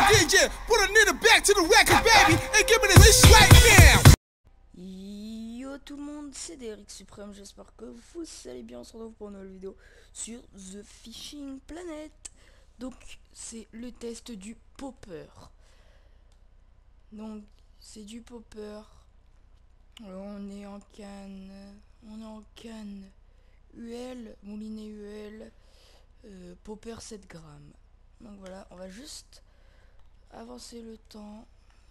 DJ, put a nigga back to the record, baby, and give me this right now. Yo tout le monde, c'est Derek Supreme, j'espère que vous allez bien. On se retrouve pour une nouvelle vidéo sur The Fishing Planet. Donc c'est le test du popper. Donc c'est du popper. Alors, on est en canne UL, moulinet UL, popper 7 grammes. Donc voilà, on va juste avancer le temps.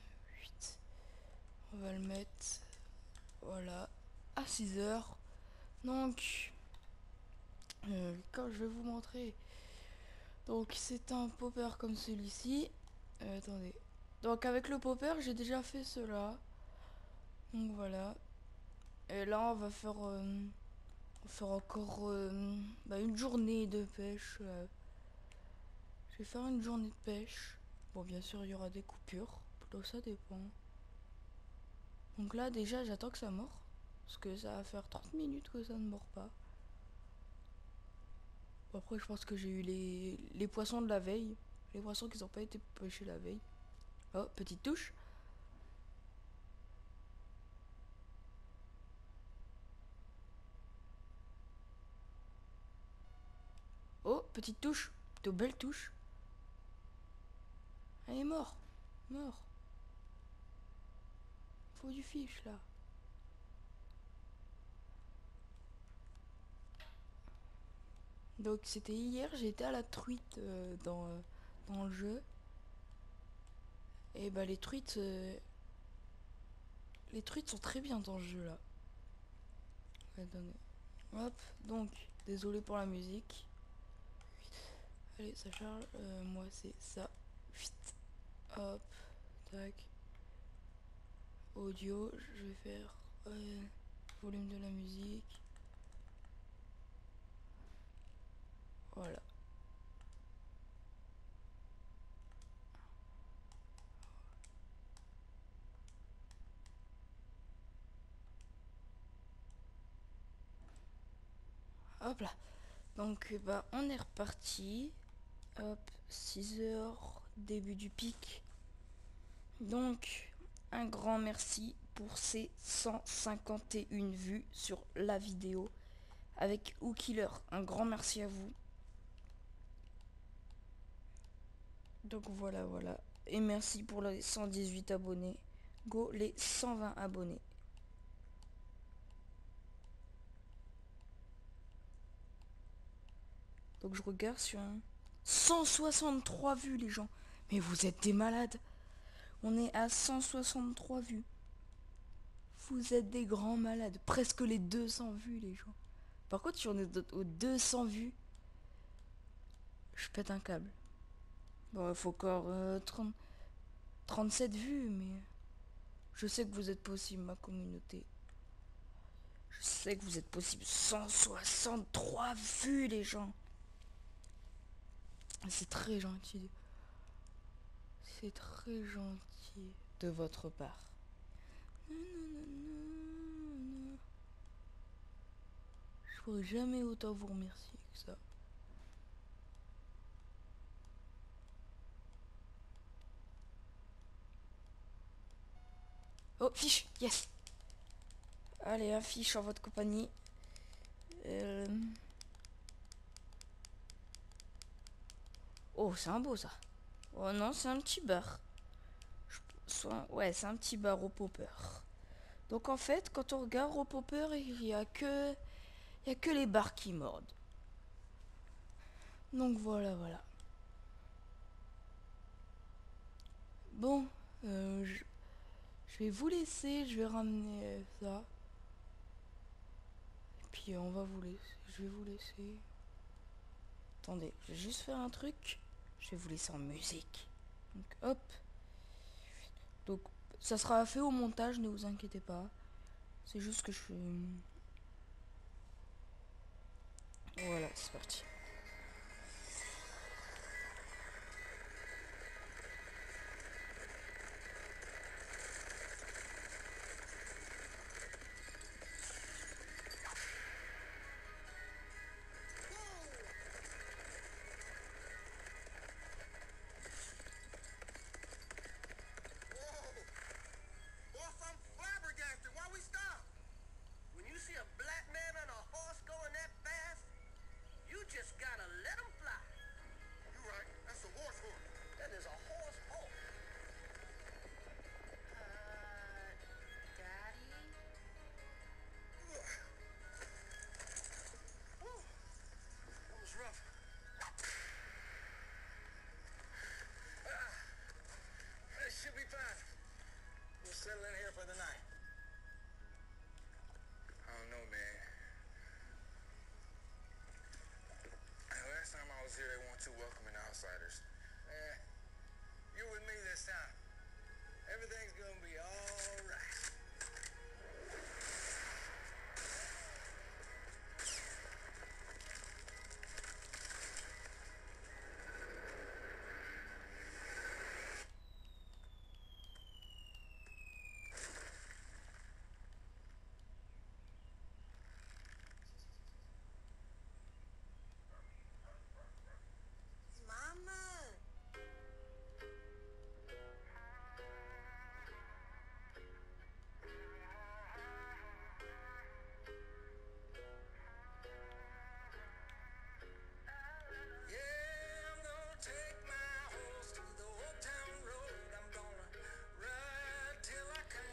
On va le mettre, voilà, à 6 heures. Donc quand je vais vous montrer, donc c'est un popper comme celui-ci. Attendez, donc avec le popper j'ai déjà fait cela. Donc voilà, et là on va faire encore une journée de pêche. Je vais faire une journée de pêche. Bon, bien sûr il y aura des coupures, donc ça dépend. Donc là déjà j'attends que ça mord, parce que ça va faire 30 minutes que ça ne mord pas. Bon, après je pense que j'ai eu les poissons de la veille, les poissons qui n'ont pas été pêchés la veille. Oh, petite touche. Oh, petite touche, de belle touche. Elle est mort. Faut du fiche là. Donc c'était hier, j'étais à la truite dans le jeu. Et bah les truites sont très bien dans ce jeu là. Attendez. Hop, donc désolé pour la musique. Allez, ça charge. Moi c'est ça. Vite. Hop, tac. Audio, je vais faire volume de la musique. Voilà. Hop là. Donc bah on est reparti. Hop, 6 heures, début du pic. Donc un grand merci pour ces 151 vues sur la vidéo avec Hookiller. Un grand merci à vous. Donc voilà. Et merci pour les 118 abonnés. Go les 120 abonnés. Donc je regarde sur 163 vues les gens. Mais vous êtes des malades. On est à 163 vues. Vous êtes des grands malades. Presque les 200 vues les gens. Par contre si on est aux 200 vues, je pète un câble. Bon, il faut encore 37 vues, mais je sais que vous êtes possible, ma communauté. Je sais que vous êtes possible. 163 vues les gens. C'est très gentil. C'est très gentil de votre part. Je pourrais jamais autant vous remercier que ça. Oh, fiche, yes. Allez, un fiche en votre compagnie. Oh, c'est un beau ça. Oh non, c'est un petit bar. Ouais, c'est un petit bar au popper. Donc en fait, quand on regarde au popper, il y a que les bars qui mordent. Donc voilà. Bon, je vais vous laisser, je vais ramener ça. Et puis on va vous laisser, je vais vous laisser. Attendez, je vais juste faire un truc. Je vais vous laisser en musique. Donc hop. Donc ça sera fait au montage, ne vous inquiétez pas. C'est juste que je fais... Voilà, c'est parti.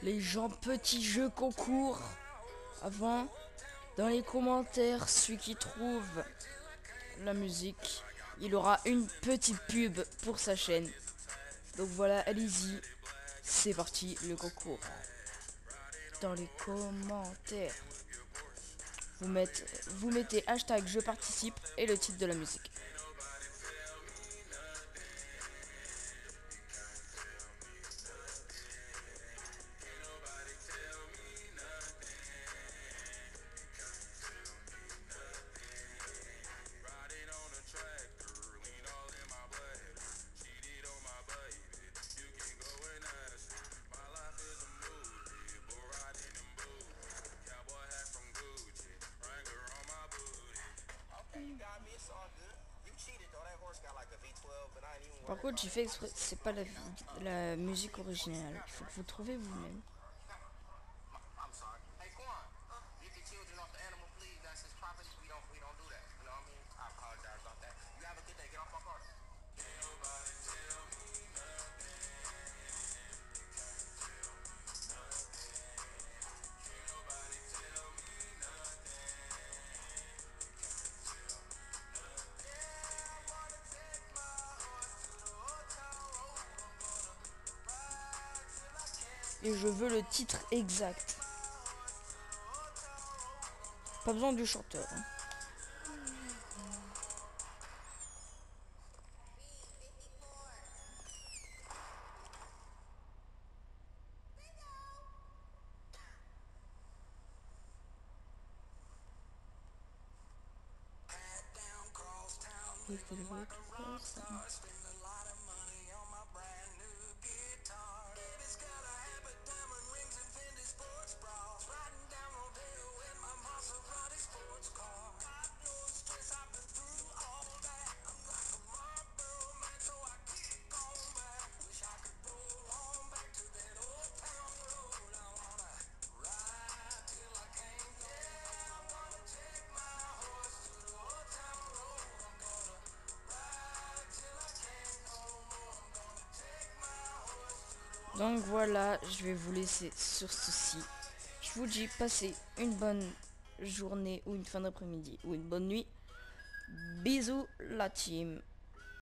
Les gens, petit jeu concours. Avant, dans les commentaires, celui qui trouve la musique, il aura une petite pub pour sa chaîne. Donc voilà, allez-y. C'est parti, le concours. Dans les commentaires, vous mettez hashtag je participe et le titre de la musique. Par contre, j'ai fait exprès, c'est pas la musique originale. Il faut que vous trouvez vous-même. Et je veux le titre exact. Pas besoin du chanteur. Hein. Donc voilà, je vais vous laisser sur ceci. Je vous dis, passez une bonne journée ou une fin d'après-midi ou une bonne nuit. Bisous la team.